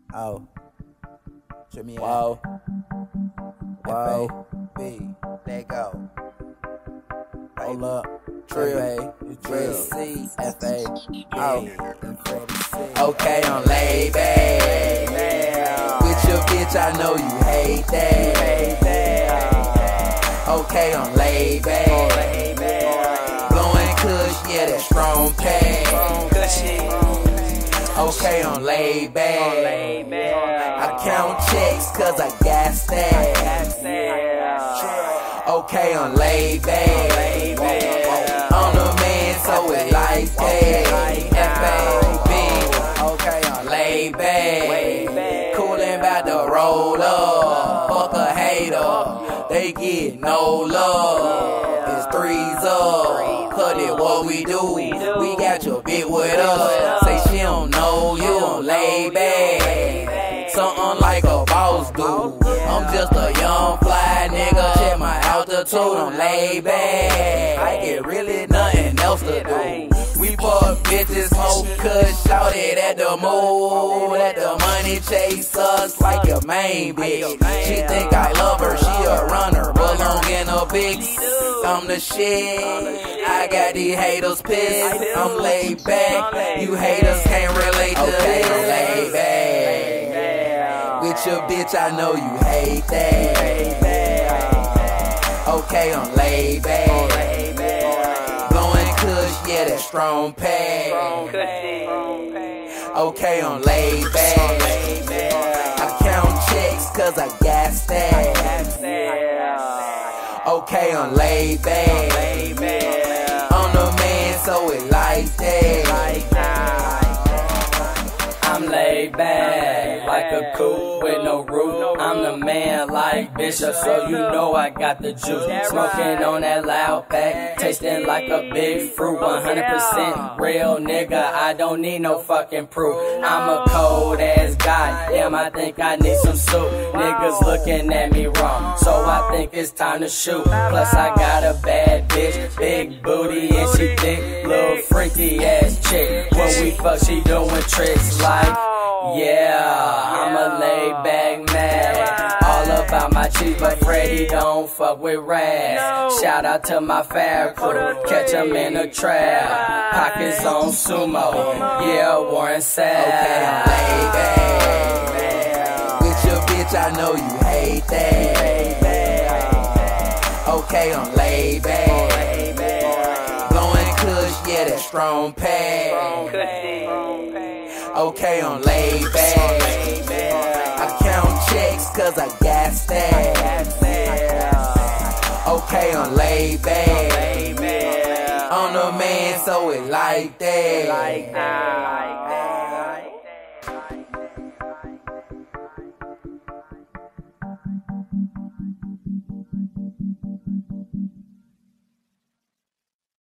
Oh. Check me Whoa. Whoa. F.a.b. Let go. Hold up. Treal. Treal. F.a.b. Oh. Okay, I'm LaidBack. With your bitch, I know you hate that. Okay, I'm LaidBack. Blowing kush, yeah, that strong pack. Okay, I'm LaidBack. I count checks cause I got stacks. Okay, I'm LaidBack. I'm the man, so it like that. F.a.b. Okay, I'm LaidBack. Coolin' bout to roll up. Fuck a hater, they get no love. It's threes up, cut it what we do. We got your bitch with us. Say she don't know you on LaidBack. Something like a boss do. I'm just a young fly nigga. Check my altitude on LaidBack. I get really nothing else to do. We fuck bitches, smoke kush, shout it at the mood. Let the money chase us like your main bitch. She think I love her, she a runner, belong in a big. I'm the shit. I got these haters pissed. I'm LaidBack. You haters can't relate to this. LaidBack. With your bitch, I know you hate that. Okay, I'm LaidBack. Blowing kush, yeah, that strong pack. Okay, I'm LaidBack. I count checks cause I got stacks. Okay, I'm LaidBack. I'm the man, so it like that. I'm LaidBack, like a coupe with no roof. I'm the man like Bishop, so you know I got the juice. Smoking on that loud pack, tasting like a big fruit. 100% real nigga, I don't need no fucking proof. I'm a cold ass guy, damn I think I need some soup. Niggas looking at me wrong, so I think it's time to shoot. Plus I got a bad bitch, big booty and she thick, little freaky ass chick. When we fuck she doing tricks like, yeah, I'm a LaidBack man. All about my cheese, but Freddy don't fuck with rats. Shout out to my f.a.b crew, catch 'em in a trap. Pockets on sumo, yeah, Warren Sapp. LaidBack. With your bitch, I know you hate that. Okay, I'm LaidBack. Blowing kush, yeah, that strong pack. Okay, I'm LaidBack. I count checks cause I got stacks. Okay, I'm LaidBack. I'm the man, so it like that.